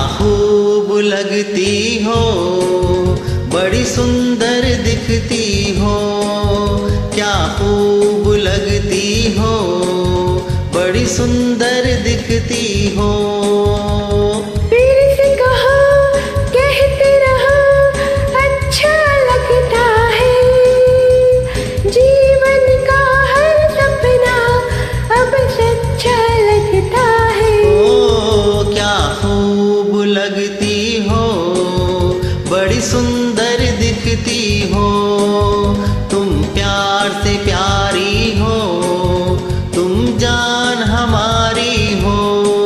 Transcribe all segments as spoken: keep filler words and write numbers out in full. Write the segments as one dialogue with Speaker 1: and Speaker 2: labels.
Speaker 1: खूब लगती हो, बड़ी सुंदर दिखती हो। क्या खूब लगती हो, बड़ी सुंदर दिखती हो।
Speaker 2: फिर से कहो, कहते रहो, अच्छा लगता है। जीवन का हर सपना अब सच्चा लगता है।
Speaker 1: ओ क्या खूब लगती हो, बड़ी सुंदर दिखती हो। तुम प्यार से प्यारी हो, तुम जान हमारी हो।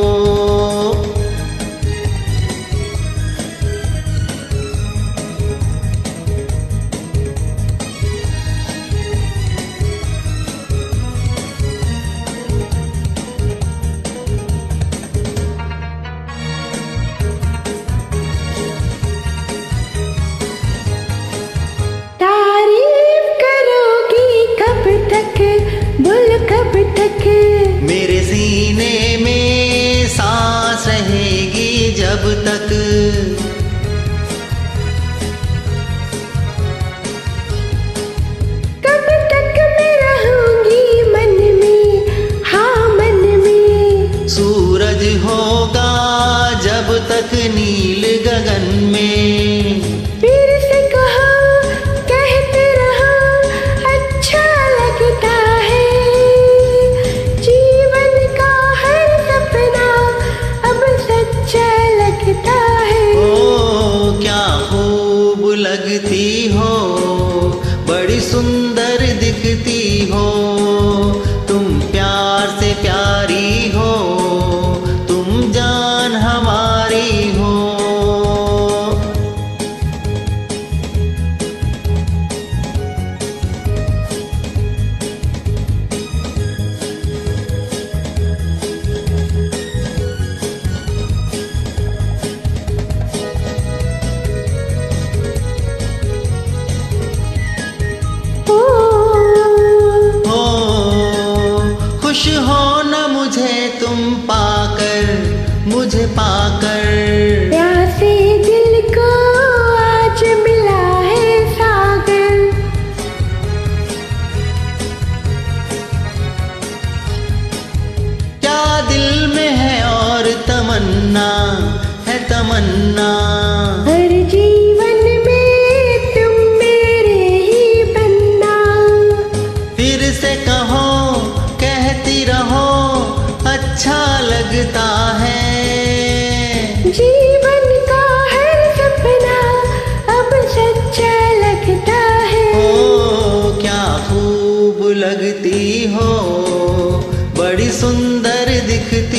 Speaker 2: बोल कब तक
Speaker 1: मेरे सीने में सांस रहेगी जब तक।
Speaker 2: कब तक मैं रहूंगी मन में, हाँ मन में।
Speaker 1: सूरज होगा जब तक नील गगन में।
Speaker 2: फिर से कहो, कहते रहो, अच्छा लगता है। जीवन का हर सपना अब सच्चा लगता है।
Speaker 1: ओ क्या खूब लगती हो, बड़ी सुंदर दिखती हो। तुम प्यार से प्यारी हो, तुम जान हमारी हो। खुश हो न मुझे तुम पाकर, मुझे पाकर।
Speaker 2: प्यासे दिल को आज मिला है सागर।
Speaker 1: क्या दिल में है और तमन्ना है तमन्ना।
Speaker 2: हर जीवन में तुम मेरे ही बनना। फिर
Speaker 1: से कहो, कहती रहो, अच्छा लगता है।
Speaker 2: जीवन का हर सपना अब सच्चा लगता है।
Speaker 1: ओ क्या खूब लगती हो, बड़ी सुंदर दिखती